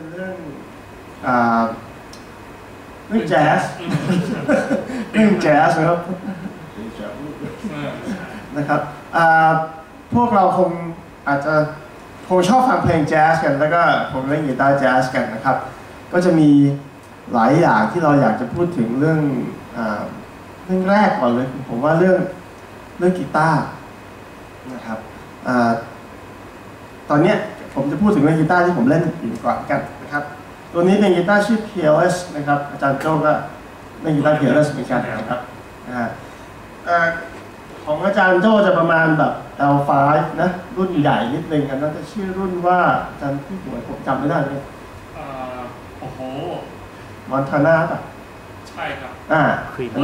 เป็นเรื่องแจ๊สเรื่องแจ๊สนะครับนะครับพวกเราคงอาจจะชอบฟังเพลงแจ๊สกันแล้วก็ผมเล่นกีตาร์แจ๊สกันนะครับก็จะมีหลายอย่างที่เราอยากจะพูดถึงเรื่องแรกก่อนเลยผมว่าเรื่องกีตาร์นะครับตอนนี้ผมจะพูดถึงเรื่องกีตาร์ที่ผมเล่นอยู่ก่อนกันนะครับตัวนี้เป็นกีตาร์ชื่อ PLS นะครับอาจารย์โจ้ก็เล่นกีตาร์ PLS เหมือนกันนะครับของอาจารย์โจ้จะประมาณแบบ L5 นะรุ่นใหญ่นิดนึงกันน่าจะชื่อรุ่นว่าอาจารย์ที่หัวผมจำไม่ได้เลยโอ้โหมอนทาน่าป่ะใช่ครับครี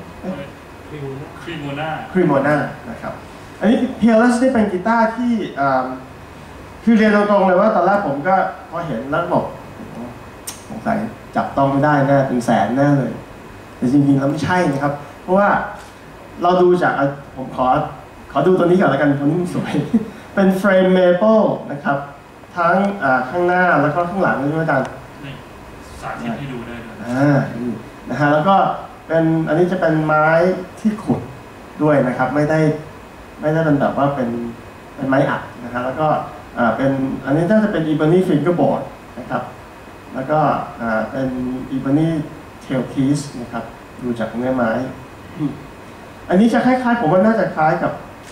โมนานะครับอันนี้ PLS นี่เป็นกีตาร์ที่คือเรียนตรงๆเลยว่าตอนแรกผมก็พอเห็นแล้วบอกสงสัยจับต้องไม่ได้แน่เป็นแสนแน่เลยแต่จริงๆแล้วไม่ใช่นะครับเพราะว่าเราดูจากผมขอดูตัวนี้ก่อนแล้วกันตัวนี้สวยเป็นเฟรมเมเปิลนะครับทั้งข้างหน้าแล้วก็ข้างหลังใช่ไหมอาจารย์สาธิตให้ดูได้ด้วยนะฮะแล้วก็เป็นอันนี้จะเป็นไม้ที่ขุดด้วยนะครับไม่ได้เป็นแบบว่าเป็นไม้อัดนะครับแล้วก็เป็นอันนี้น่าจะเป็น Ebony Fingerboard นะครับแล้วก็เป็น Ebony Tailpiece นะครับดูจากเนื้อไม้อันนี้จะคล้ายๆผมว่าน่าจะคล้ายกับ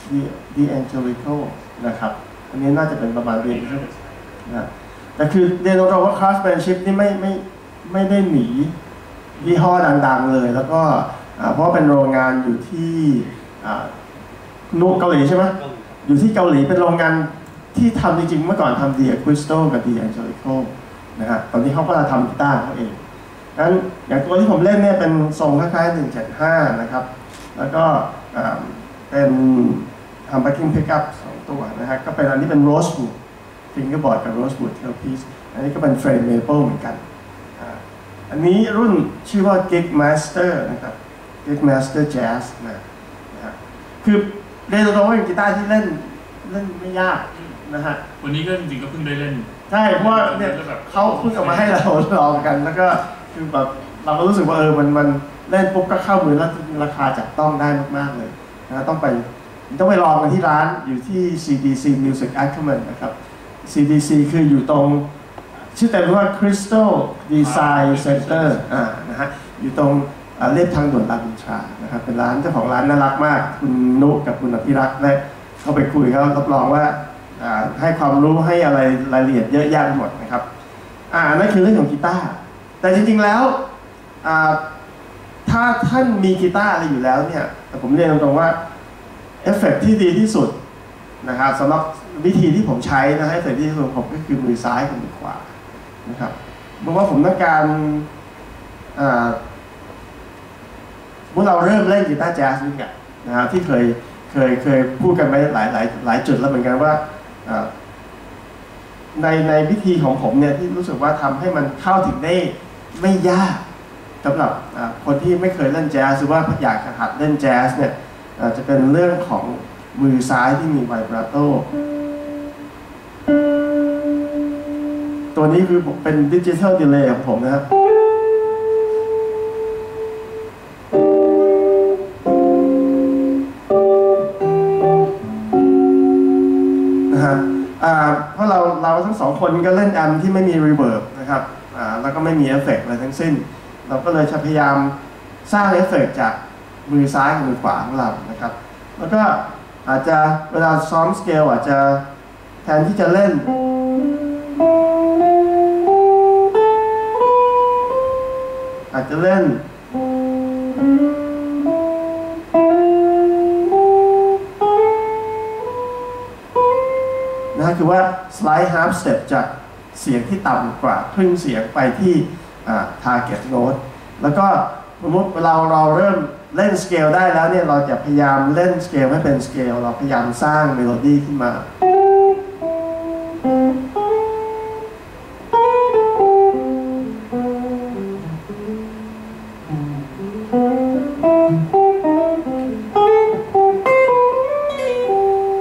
The Angelico นะครับอันนี้น่าจะเป็นประมาณเรียนนะแต่คือเรียนตรงๆว่า craftsmanship นี่ไม่ได้หนียี่ห้อดังๆเลยแล้วก็เพราะเป็นโรงงานอยู่ที่เกาหลีใช่ไหมอยู่ที่เกาหลีเป็นโรงงานที่ทำจริงๆเมื่อก่อนทำ The Crystal กับ The Angelico นะฮะตอนนี้เขาก็จะทำกีตาร์เขาเองงั้นอย่างตัวที่ผมเล่นเนี่ยเป็นทรงคล้ายๆ175นะครับแล้วก็เป็นทำ backing pickup 2 ตัวนะฮะก็เป็นอันนี้เป็น Rosewood Fingerboard กับ Rosewood Tailpiece อันนี้ก็เป็น Frame Maple เหมือนกันอันนี้รุ่นชื่อว่า Gig Master นะครับ Gig Master Jazz นะฮะคือเรียนตรงๆว่าเป็นกีตาร์ที่เล่นไม่ยากนะฮะวันนี้ก็จริงๆก็เพิ่งได้เล่นใช่เพราะว่าเนี่ยเขาเพิ่งเอามาให้เราลองกันแล้วก็คือแบบเราก็รู้สึกว่ามันเล่นปุ๊บก็เข้ามือแล้วราคาจับต้องได้มากๆเลยนะต้องไปลองกันที่ร้านอยู่ที่ CDC Music Acumen นะครับ CDC คืออยู่ตรงชื่อเต็มว่า Crystal Design Center นะฮะอยู่ตรงเรียบทางด่วนรามอินทรานะครับเป็นร้านเจ้าของร้านน่ารักมากคุณนุกับคุณอภิรักษ์ได้เข้าไปคุยเขารับรองว่าให้ความรู้ให้อะไรรายละเอียดเยอะแยะหมดนะครับนั่นคือเรื่องของกีตาร์แต่จริงๆแล้วถ้าท่านมีกีตาร์อะไรอยู่แล้วเนี่ยแต่ผมเรียนตรงๆว่าเอฟเฟกต์ที่ดีที่สุดนะครับสำหรับวิธีที่ผมใช้นะเอฟเฟกต์ที่ดีที่สุดผมก็คือมือซ้ายกับมือขวานะครับเพราะว่าผมต้องการเมื่อเราเริ่มเล่นกีตาร์แจ๊สนี่กันนะครับที่เคยพูดกันไปหลายจุดแล้วเหมือนกันว่าในวิธีของผมเนี่ยที่รู้สึกว่าทำให้มันเข้าถึงได้ไม่ยากสำหรับคนที่ไม่เคยเล่นแจ๊สหรือว่าอยากจะหัดเล่นแจ๊สเนี่ยจะเป็นเรื่องของมือซ้ายที่มีไวบราโตตัวนี้คือเป็นดิจิทัลดีเลย์ของผมนะครับเพราะเราทั้งสองคนก็เล่นแอมที่ไม่มีรีเวิร์บนะครับแล้วก็ไม่มีเอฟเฟกต์อะไรทั้งสิ้นเราก็เลยจะพยายามสร้างเอฟเฟกต์จากมือซ้ายกับมือขวาของเรานะครับแล้วก็อาจจะเวลาซ้อมสเกลอาจจะแทนที่จะเล่นอาจจะเล่นนะคือว่า slide half step จากเสียงที่ต่ำกว่าครึ่งเสียงไปที่target note แล้วก็สมมติเราเริ่มเล่นสเกลได้แล้วเนี่ยเราจะพยายามเล่นสเกลให้เป็นสเกลเราพยายามสร้างเมโลดี้ขึ้นมา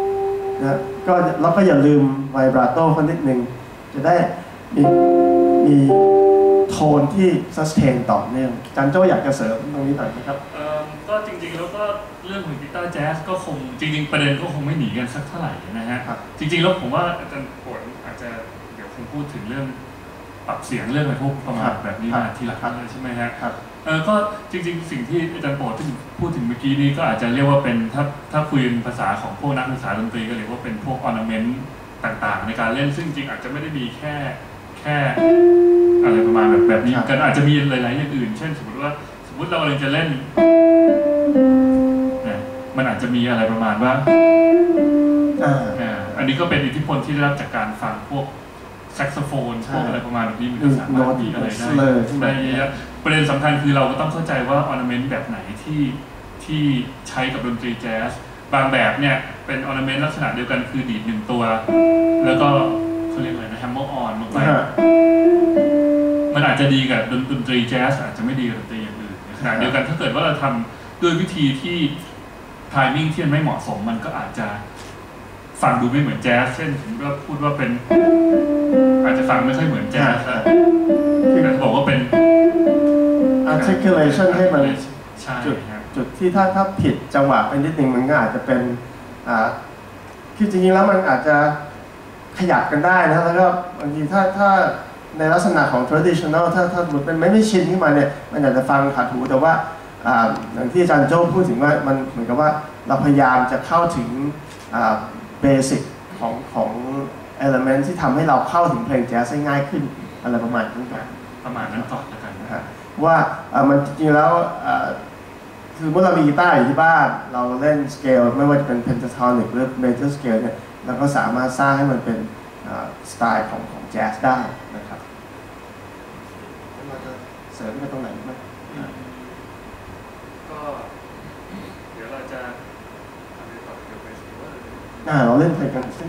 แล้วก็อย่าลืมไวบราโต้เขานิดนึงจะได้มีมีโทนที่ sustain ต่อเนื่องจันโจ้อยากจะเสริมตรงนี้หน่อยไหมครับก็จริงๆแล้วก็เรื่องของกีตาร์แจ๊สก็คงจริงๆประเด็นก็คงไม่หนีกันสักเท่าไหร่นะฮะจริงๆแล้วผมว่าอาจารย์ผลอาจจะเดี๋ยวคงพูดถึงเรื่องปรับเสียงเรื่องอะไรพวกประมาณแบบนี้มาทีหลังเลยใช่ไหมฮะก็จริงๆสิ่งที่อาจารย์โปรดที่พูดถึงเมื่อกี้นี้ก็อาจจะเรียกว่าเป็นถ้าคุยภาษาของพวกนักศึกษาดนตรีก็เรียกว่าเป็นพวกออร์นาเมนต์ต่างๆในการเล่นซึ่งจริงอาจจะไม่ได้มีแค่อะไรประมาณแบบนี้กันอาจจะมีหลายๆอย่างอื่นเช่นสมมติเรากำลังจะเล่นมันอาจจะมีอะไรประมาณว่าอันนี้ก็เป็นอิทธิพลที่ได้รับจากการฟังพวกแซกโซโฟนพวกอะไรประมาณนี้มันก็สามารถมีอะไรได้เยอะประเด็นสำคัญคือเราก็ต้องเข้าใจว่าออร์นาเมนต์แบบไหนที่ใช้กับดนตรีแจ๊สบางแบบเนี่ยเป็นออร์นาเมนต์ลักษณะเดียวกันคือดีด1ตัวแล้วก็เขาเรียกอะไรนะแฮมเมอร์ออนลงไปมันอาจจะดีกับดนตรีแจ๊สอาจจะไม่ดีกับดนตรีอย่างอื่นในขณะเดียวกันถ้าเกิดว่าเราทำด้วยวิธีที่ไทมิ่งที่มันไม่เหมาะสมมันก็อาจจะฟังดูไม่เหมือนแจ๊สเช่นผมก็พูดว่าเป็นอาจจะฟังไม่ค่อยเหมือนแจ๊สแต่บอกว่าเป็น articulation ให้มันจุดที่ถ้าผิดจังหวะไปนิดนึงมันก็อาจจะเป็นคือจริงๆแล้วมันอาจจะขยับกันได้นะแล้วก็บางทีถ้าในลักษณะของ traditional ถ้าสมมติเป็นไม่ชินขึ้นมาเนี่ยมันอาจจะฟังขัดหูแต่ว่าอย่างที่อาจารย์โจ้พูดถึงว่ามันเหมือนกับว่าเราพยายามจะเข้าถึงเบสิกของ element ที่ทำให้เราเข้าถึงเพลงแจ๊สได้ง่ายขึ้นอะไรประมาณนั้นก่อนแล้วกันนะฮะว่ามันจริงๆแล้วคือเมื่อเรามีกีตาร์อยู่ที่บ้านเราเล่นสเกลไม่ว่าจะเป็น pentatonic หรือ major scale เนี่ยเราก็สามารถสร้างให้มันเป็นสไตล์ของแจ๊สได้นะครับเราจะเสริมไปตรงไหนไหมก็เดี๋ยวเราจะเราเล่นเพลงกันซึ่ง